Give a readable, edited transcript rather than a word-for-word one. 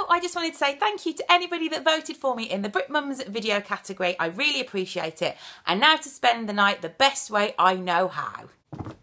I just wanted to say thank you to anybody that voted for me in the BritMums video category. I really appreciate it. And now to spend the night the best way I know how.